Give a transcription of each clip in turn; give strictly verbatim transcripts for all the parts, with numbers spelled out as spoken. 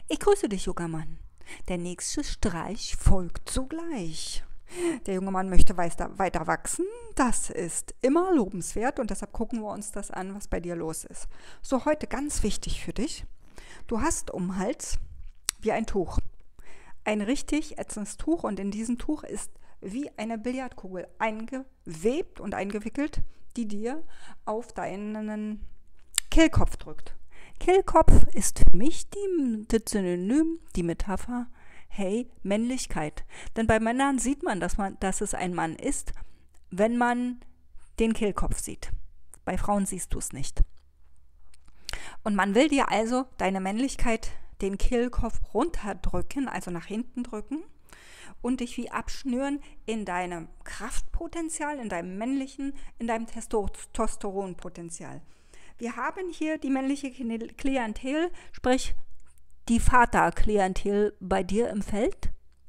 Ich grüße dich, junger Mann. Der nächste Streich folgt sogleich. Der junge Mann möchte weiter, weiter wachsen. Das ist immer lobenswert und deshalb gucken wir uns das an, was bei dir los ist. So, heute ganz wichtig für dich. Du hast um den Hals wie ein Tuch. Ein richtig ätzendes Tuch und in diesem Tuch ist wie eine Billardkugel eingewebt und eingewickelt, die dir auf deinen Kehlkopf drückt. Kehlkopf ist für mich die, das Synonym, die Metapher, hey, Männlichkeit. Denn bei Männern sieht man, dass, man, dass es ein Mann ist, wenn man den Kehlkopf sieht. Bei Frauen siehst du es nicht. Und man will dir also deine Männlichkeit, den Kehlkopf runterdrücken, also nach hinten drücken und dich wie abschnüren in deinem Kraftpotenzial, in deinem männlichen, in deinem Testosteronpotenzial. Wir haben hier die männliche Klientel, sprich die Vaterklientel bei dir im Feld.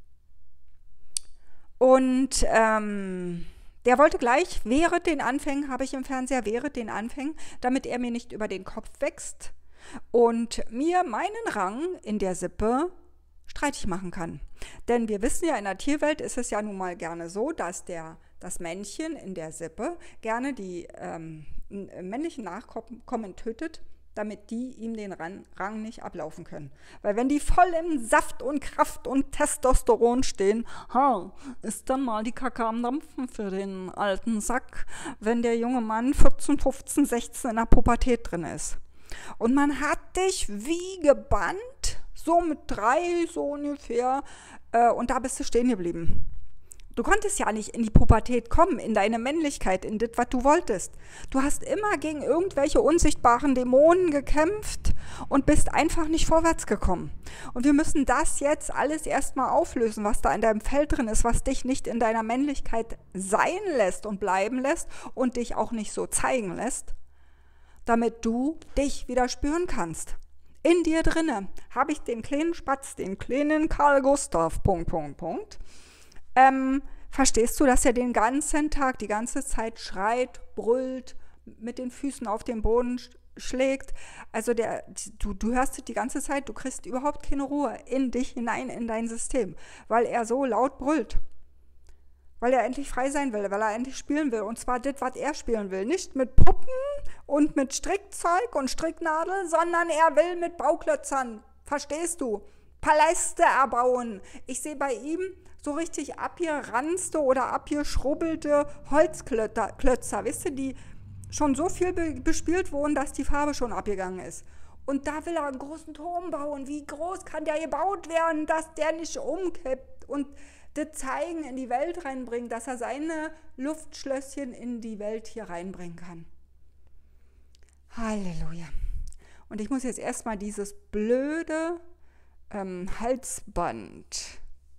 Und ähm, der wollte gleich, während den Anfängen, habe ich im Fernseher, während den Anfängen, damit er mir nicht über den Kopf wächst und mir meinen Rang in der Sippe streitig machen kann. Denn wir wissen ja, in der Tierwelt ist es ja nun mal gerne so, dass der, das Männchen in der Sippe gerne die ähm, männlichen Nachkommen tötet, damit die ihm den Rang nicht ablaufen können. Weil wenn die voll im Saft und Kraft und Testosteron stehen, ha, ist dann mal die Kacke am Dampfen für den alten Sack, wenn der junge Mann vierzehn, fünfzehn, sechzehn in der Pubertät drin ist. Und man hat dich wie gebannt, so mit drei, so ungefähr, äh, und da bist du stehen geblieben. Du konntest ja nicht in die Pubertät kommen, in deine Männlichkeit, in das, was du wolltest. Du hast immer gegen irgendwelche unsichtbaren Dämonen gekämpft und bist einfach nicht vorwärts gekommen. Und wir müssen das jetzt alles erstmal auflösen, was da in deinem Feld drin ist, was dich nicht in deiner Männlichkeit sein lässt und bleiben lässt und dich auch nicht so zeigen lässt, damit du dich wieder spüren kannst. In dir drinne habe ich den kleinen Spatz, den kleinen Karl Gustav, Punkt, Punkt, Punkt. Ähm, verstehst du, dass er den ganzen Tag, die ganze Zeit schreit, brüllt, mit den Füßen auf den Boden sch- schlägt? Also der, du, du hörst es die ganze Zeit, du kriegst überhaupt keine Ruhe in dich hinein, in dein System, weil er so laut brüllt. Weil er endlich frei sein will, weil er endlich spielen will. Und zwar das, was er spielen will. Nicht mit Puppen und mit Strickzeug und Stricknadel, sondern er will mit Bauklötzern. Verstehst du? Paläste erbauen. Ich sehe bei ihm so richtig abgeranzte oder abgeschrubbelte Holzklötzer, wisst ihr, die schon so viel be- bespielt wurden, dass die Farbe schon abgegangen ist. Und da will er einen großen Turm bauen. Wie groß kann der gebaut werden, dass der nicht umkippt? Und das zeigen, in die Welt reinbringen, dass er seine Luftschlösschen in die Welt hier reinbringen kann. Halleluja. Und ich muss jetzt erstmal dieses blöde ähm, Halsband.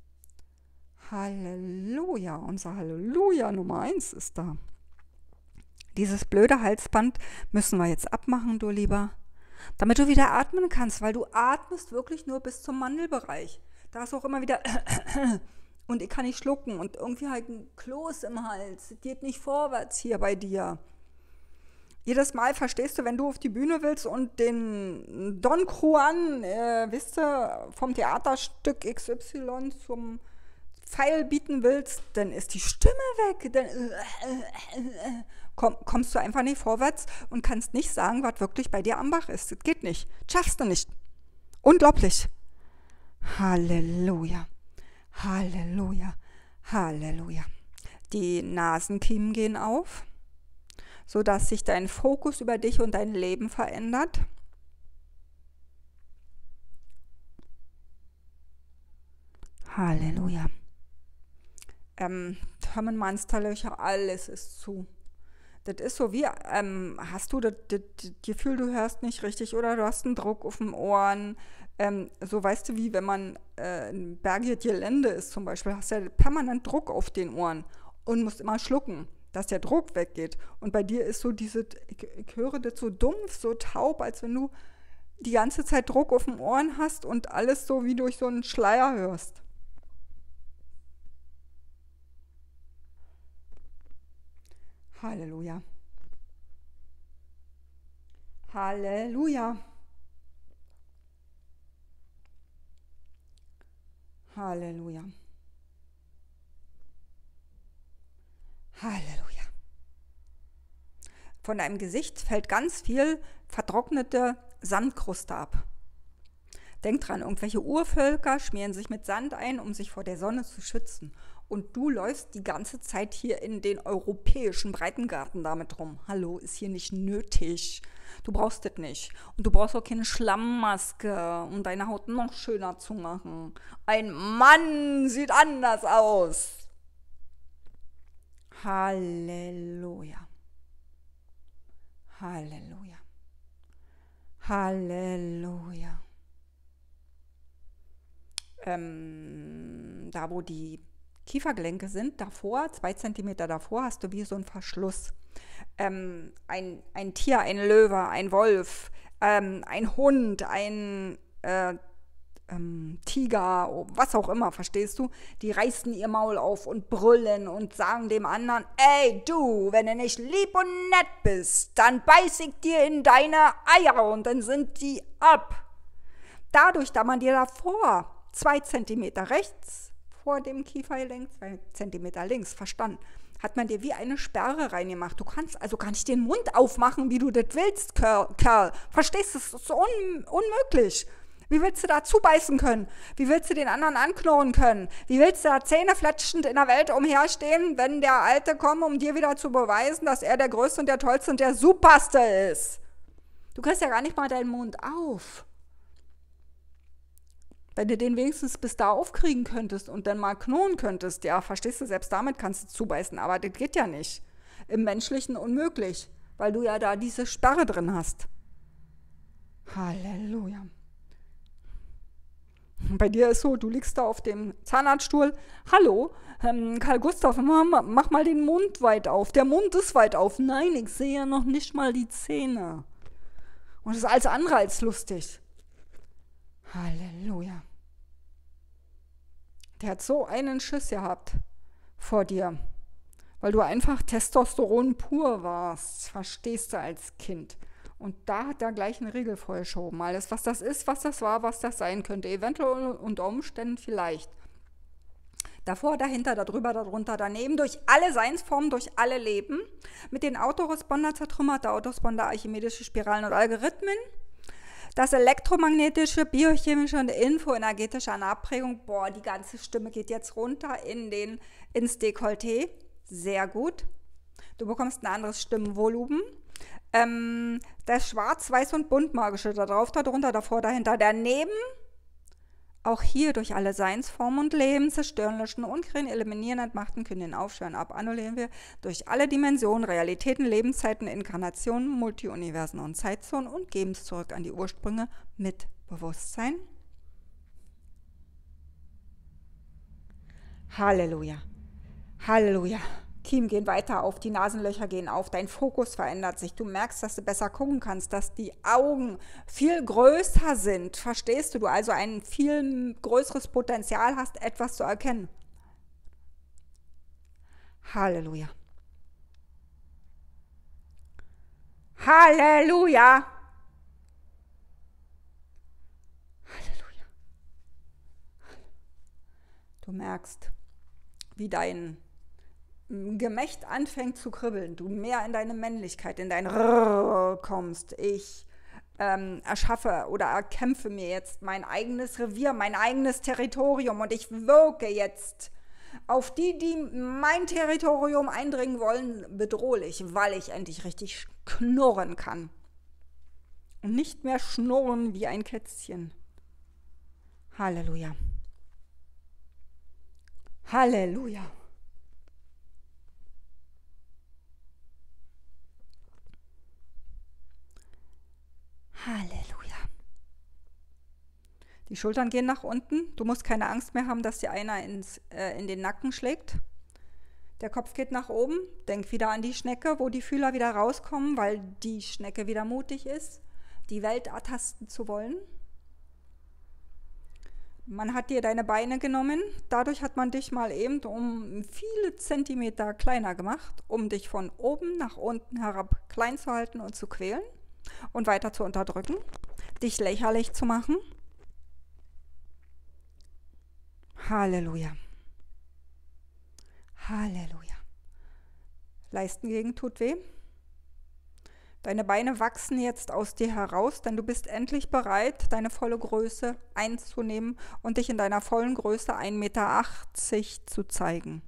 Halleluja, unser Halleluja Nummer eins ist da. Dieses blöde Halsband müssen wir jetzt abmachen, du Lieber, damit du wieder atmen kannst, weil du atmest wirklich nur bis zum Mandelbereich. Da ist auch immer wieder und ich kann nicht schlucken und irgendwie halt ein Kloß im Hals. Es geht nicht vorwärts hier bei dir. Jedes Mal, verstehst du, wenn du auf die Bühne willst und den Don Juan, äh, wisst ihr, vom Theaterstück X Y zum Pfeil bieten willst, dann ist die Stimme weg. Dann äh, äh, äh, komm, kommst du einfach nicht vorwärts und kannst nicht sagen, was wirklich bei dir am Bach ist. Das geht nicht. Schaffst du nicht. Unglaublich. Halleluja. Halleluja. Halleluja. Die Nasenkiemen gehen auf, sodass sich dein Fokus über dich und dein Leben verändert. Halleluja. Ähm, Monsterlöcher, alles ist zu. Das ist so wie, ähm, hast du das, das, das Gefühl, du hörst nicht richtig oder du hast einen Druck auf den Ohren. Ähm, so weißt du, wie wenn man äh, ein bergiges Gelände ist zum Beispiel, hast du ja permanent Druck auf den Ohren und musst immer schlucken, dass der Druck weggeht. Und bei dir ist so diese, ich, ich höre das so dumpf, so taub, als wenn du die ganze Zeit Druck auf den Ohren hast und alles so wie durch so einen Schleier hörst. Halleluja. Halleluja. Halleluja. Halleluja. Von deinem Gesicht fällt ganz viel vertrocknete Sandkruste ab. Denk dran, irgendwelche Urvölker schmieren sich mit Sand ein, um sich vor der Sonne zu schützen. Und du läufst die ganze Zeit hier in den europäischen Breitengarten damit rum. Hallo, ist hier nicht nötig. Du brauchst das nicht. Und du brauchst auch keine Schlammmaske, um deine Haut noch schöner zu machen. Ein Mann sieht anders aus. Halleluja. Halleluja. Halleluja. Ähm, da, wo die Kiefergelenke sind, davor, zwei Zentimeter davor, hast du wie so einen Verschluss. Ähm, ein, ein Tier, ein Löwe, ein Wolf, ähm, ein Hund, ein äh, ähm, Tiger, was auch immer, verstehst du? Die reißen ihr Maul auf und brüllen und sagen dem anderen, ey du, wenn du nicht lieb und nett bist, dann beiß ich dir in deine Eier und dann sind die ab. Dadurch, da man dir davor zwei Zentimeter rechts vor dem Kiefergelenk, zwei Zentimeter links, verstanden, hat man dir wie eine Sperre reingemacht. Du kannst also gar nicht den Mund aufmachen, wie du das willst, Kerl. Verstehst du? Das ist so un unmöglich. Wie willst du da zubeißen können? Wie willst du den anderen anknurren können? Wie willst du da zähnefletschend in der Welt umherstehen, wenn der Alte kommt, um dir wieder zu beweisen, dass er der Größte und der Tollste und der Superste ist? Du kriegst ja gar nicht mal deinen Mund auf. Wenn du den wenigstens bis da aufkriegen könntest und dann mal knurren könntest, ja, verstehst du, selbst damit kannst du zubeißen, aber das geht ja nicht. Im Menschlichen unmöglich, weil du ja da diese Sperre drin hast. Halleluja. Bei dir ist so, du liegst da auf dem Zahnarztstuhl. Hallo, ähm, Karl Gustav, mach, mach mal den Mund weit auf. Der Mund ist weit auf. Nein, ich sehe ja noch nicht mal die Zähne. Und das ist alles andere als lustig. Halleluja. Der hat so einen Schiss gehabt vor dir, weil du einfach Testosteron pur warst, verstehst du, als Kind. Und da hat er gleich eine Regel vorgeschoben. Alles, was das ist, was das war, was das sein könnte. Eventuell unter Umständen vielleicht. Davor, dahinter, darüber, darunter, daneben, durch alle Seinsformen, durch alle Leben. Mit den Autoresponder zertrümmerte Autosponder, archimedische Spiralen und Algorithmen. Das elektromagnetische, biochemische und infoenergetische Anabprägung. Boah, die ganze Stimme geht jetzt runter in den, ins Dekolleté. Sehr gut. Du bekommst ein anderes Stimmenvolumen. Ähm, das Schwarz, Weiß und Buntmagische, da drauf, da drunter, davor, dahinter, daneben. Auch hier durch alle Seinsformen und Leben, zerstören, löschen, unkriegen, eliminieren, entmachten, können, aufschwören, ab, annullieren wir durch alle Dimensionen, Realitäten, Lebenszeiten, Inkarnationen, Multiuniversen und Zeitzonen und geben es zurück an die Ursprünge mit Bewusstsein. Halleluja. Halleluja. Kiemen gehen weiter auf, die Nasenlöcher gehen auf, dein Fokus verändert sich, du merkst, dass du besser gucken kannst, dass die Augen viel größer sind, verstehst du, du also ein viel größeres Potenzial hast, etwas zu erkennen. Halleluja. Halleluja. Halleluja. Du merkst, wie dein Gemächt anfängt zu kribbeln, du mehr in deine Männlichkeit, in dein Rrrr kommst. Ich ähm, erschaffe oder erkämpfe mir jetzt mein eigenes Revier, mein eigenes Territorium und ich wirke jetzt auf die, die mein Territorium eindringen wollen, bedrohlich, weil ich endlich richtig knurren kann. Und nicht mehr schnurren wie ein Kätzchen. Halleluja. Halleluja. Halleluja. Die Schultern gehen nach unten. Du musst keine Angst mehr haben, dass dir einer ins, äh, in den Nacken schlägt. Der Kopf geht nach oben. Denk wieder an die Schnecke, wo die Fühler wieder rauskommen, weil die Schnecke wieder mutig ist, die Welt ertasten zu wollen. Man hat dir deine Beine genommen. Dadurch hat man dich mal eben um viele Zentimeter kleiner gemacht, um dich von oben nach unten herab klein zu halten und zu quälen. Und weiter zu unterdrücken, dich lächerlich zu machen. Halleluja. Halleluja. Leistengegend tut weh. Deine Beine wachsen jetzt aus dir heraus, denn du bist endlich bereit, deine volle Größe einzunehmen und dich in deiner vollen Größe ein Meter achtzig zu zeigen.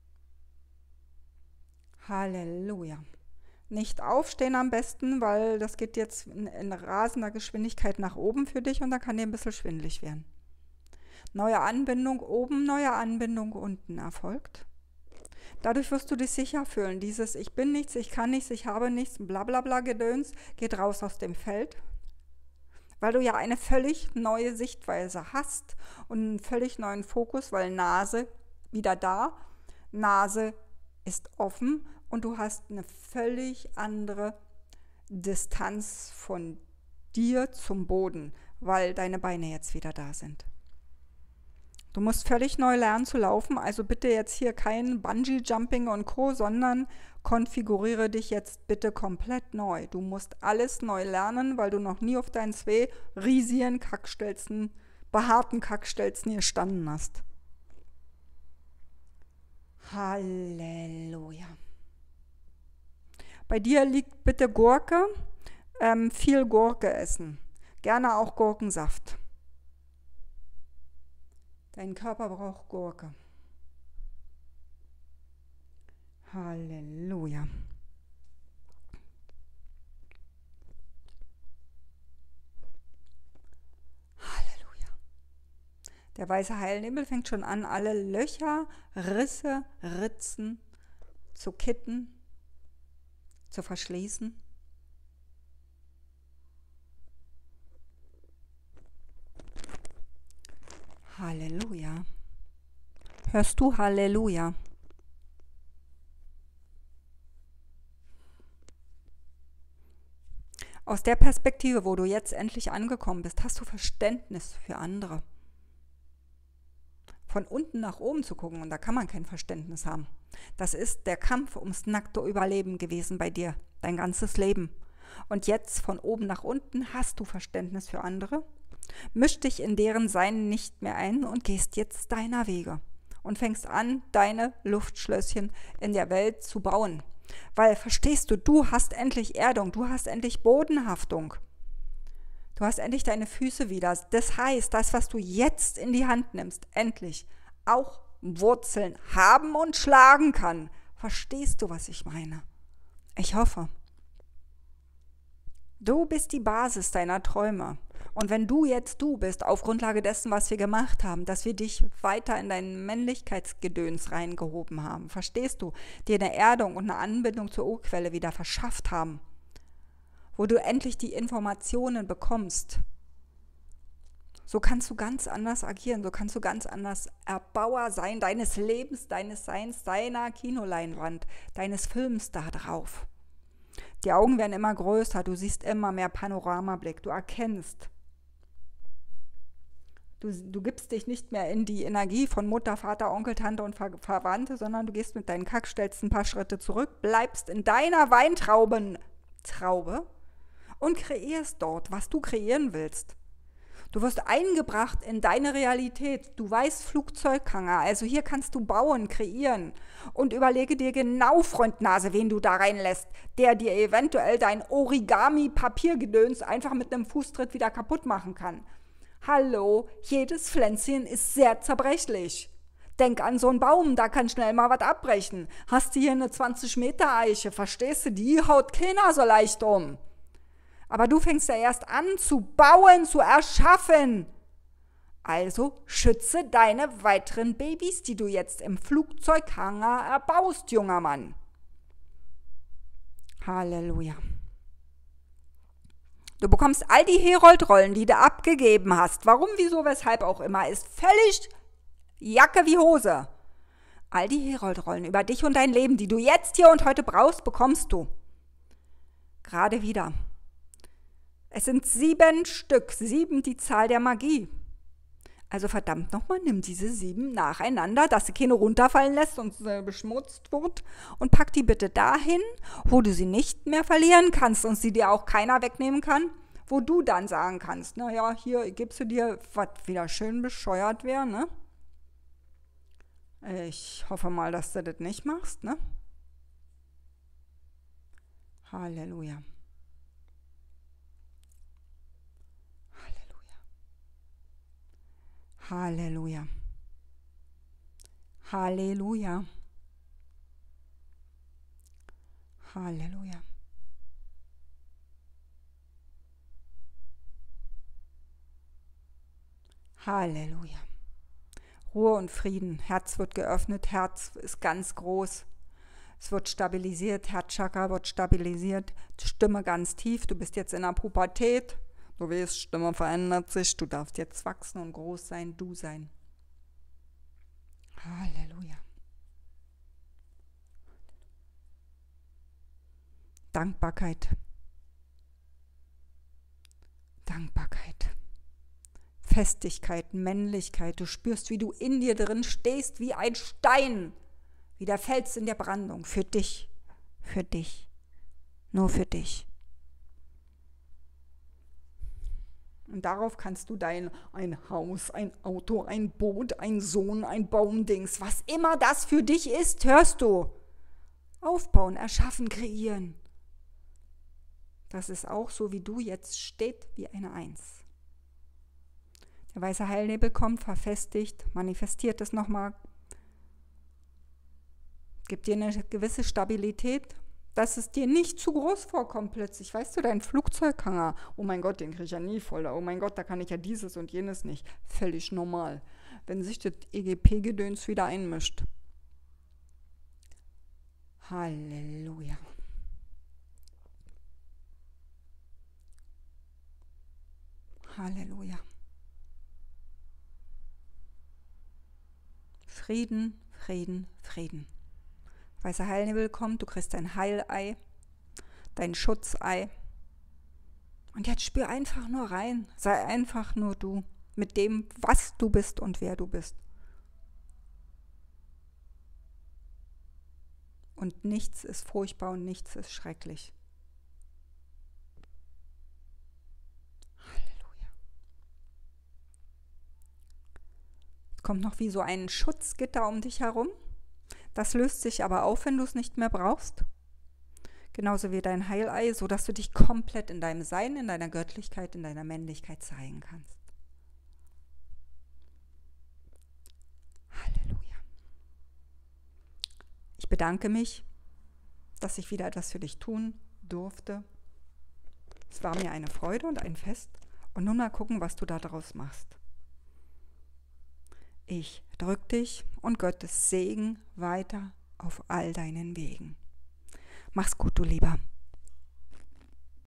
Halleluja. Nicht aufstehen am besten, weil das geht jetzt in, in rasender Geschwindigkeit nach oben für dich und dann kann dir ein bisschen schwindelig werden. Neue Anbindung oben, neue Anbindung unten erfolgt. Dadurch wirst du dich sicher fühlen. Dieses Ich bin nichts, ich kann nichts, ich habe nichts, blablabla Gedöns geht raus aus dem Feld. Weil du ja eine völlig neue Sichtweise hast und einen völlig neuen Fokus, weil Nase wieder da, Nase ist offen und du hast eine völlig andere Distanz von dir zum Boden, weil deine Beine jetzt wieder da sind. Du musst völlig neu lernen zu laufen, also bitte jetzt hier kein Bungee-Jumping und Co., sondern konfiguriere dich jetzt bitte komplett neu. Du musst alles neu lernen, weil du noch nie auf deinen zwei riesigen Kackstelzen, behaarten Kackstelzen gestanden hast. Halleluja. Bei dir liegt bitte Gurke, ähm, viel Gurke essen, gerne auch Gurkensaft. Dein Körper braucht Gurke. Halleluja. Halleluja. Der weiße Heilnebel fängt schon an, alle Löcher, Risse, Ritzen zu kitten, zu verschließen. Halleluja. Hörst du Halleluja? Aus der Perspektive, wo du jetzt endlich angekommen bist, hast du Verständnis für andere. Von unten nach oben zu gucken, und da kann man kein Verständnis haben. Das ist der Kampf ums nackte Überleben gewesen bei dir, dein ganzes Leben. Und jetzt von oben nach unten hast du Verständnis für andere. Misch dich in deren Sein nicht mehr ein und gehst jetzt deiner Wege und fängst an, deine Luftschlösschen in der Welt zu bauen. Weil, verstehst du, du hast endlich Erdung, du hast endlich Bodenhaftung. Du hast endlich deine Füße wieder. Das heißt, das, was du jetzt in die Hand nimmst, endlich auch Wurzeln haben und schlagen kann. Verstehst du, was ich meine? Ich hoffe. Du bist die Basis deiner Träume. Und wenn du jetzt du bist, auf Grundlage dessen, was wir gemacht haben, dass wir dich weiter in dein Männlichkeitsgedöns reingehoben haben, verstehst du, dir eine Erdung und eine Anbindung zur Urquelle wieder verschafft haben, wo du endlich die Informationen bekommst, so kannst du ganz anders agieren, so kannst du ganz anders Erbauer sein, deines Lebens, deines Seins, deiner Kinoleinwand, deines Films da drauf. Die Augen werden immer größer, du siehst immer mehr Panoramablick, du erkennst. Du, du gibst dich nicht mehr in die Energie von Mutter, Vater, Onkel, Tante und Ver Verwandte, sondern du gehst mit deinen Kackstelzen ein paar Schritte zurück, bleibst in deiner Weintraubentraube und kreierst dort, was du kreieren willst. Du wirst eingebracht in deine Realität. Du weißt Flugzeughanger, also hier kannst du bauen, kreieren. Und überlege dir genau, Freundnase, wen du da reinlässt, der dir eventuell dein Origami-Papiergedöns einfach mit einem Fußtritt wieder kaputt machen kann. Hallo, jedes Pflänzchen ist sehr zerbrechlich. Denk an so einen Baum, da kann schnell mal was abbrechen. Hast du hier eine zwanzig Meter Eiche, verstehst du, die haut keiner so leicht um. Aber du fängst ja erst an zu bauen, zu erschaffen. Also schütze deine weiteren Babys, die du jetzt im Flugzeughanger erbaust, junger Mann. Halleluja. Du bekommst all die Herold-Rollen, die du abgegeben hast. Warum, wieso, weshalb auch immer, ist völlig Jacke wie Hose. All die Herold-Rollen über dich und dein Leben, die du jetzt hier und heute brauchst, bekommst du. Gerade wieder. Es sind sieben Stück, sieben die Zahl der Magie. Also verdammt nochmal, nimm diese sieben nacheinander, dass sie keine runterfallen lässt und äh, beschmutzt wird und pack die bitte dahin, wo du sie nicht mehr verlieren kannst und sie dir auch keiner wegnehmen kann, wo du dann sagen kannst, naja, hier gibst du dir, was wieder schön bescheuert wäre, ne? Ich hoffe mal, dass du das nicht machst, ne? Halleluja. Halleluja. Halleluja. Halleluja. Halleluja. Halleluja. Ruhe und Frieden. Herz wird geöffnet, Herz ist ganz groß. Es wird stabilisiert, Herzchakra wird stabilisiert, Stimme ganz tief. Du bist jetzt in der Pubertät. Du weißt, Stimme verändert sich. Du darfst jetzt wachsen und groß sein, du sein. Halleluja. Dankbarkeit. Dankbarkeit. Festigkeit, Männlichkeit. Du spürst, wie du in dir drin stehst, wie ein Stein, wie der Fels in der Brandung. Für dich, für dich, nur für dich. Und darauf kannst du dein ein Haus, ein Auto, ein Boot, ein Sohn, ein Baumdings, was immer das für dich ist, hörst du. Aufbauen, erschaffen, kreieren. Das ist auch so, wie du jetzt steht, wie eine Eins. Der weiße Heilnebel kommt, verfestigt, manifestiert es nochmal, gibt dir eine gewisse Stabilität, dass es dir nicht zu groß vorkommt plötzlich. Weißt du, dein Flugzeughanger, oh mein Gott, den kriege ich ja nie voll, oh mein Gott, da kann ich ja dieses und jenes nicht. Völlig normal, wenn sich das E G P-Gedöns wieder einmischt. Halleluja. Halleluja. Frieden, Frieden, Frieden. Weißer Heilnebel kommt, du kriegst dein Heilei, dein Schutzei. Und jetzt spür einfach nur rein. Sei einfach nur du mit dem, was du bist und wer du bist. Und nichts ist furchtbar und nichts ist schrecklich. Halleluja. Es kommt noch wie so ein Schutzgitter um dich herum. Das löst sich aber auf, wenn du es nicht mehr brauchst. Genauso wie dein Heilei, sodass du dich komplett in deinem Sein, in deiner Göttlichkeit, in deiner Männlichkeit zeigen kannst. Halleluja. Ich bedanke mich, dass ich wieder etwas für dich tun durfte. Es war mir eine Freude und ein Fest. Und nun mal gucken, was du daraus machst. Ich drück dich und Gottes Segen weiter auf all deinen Wegen. Mach's gut, du Lieber.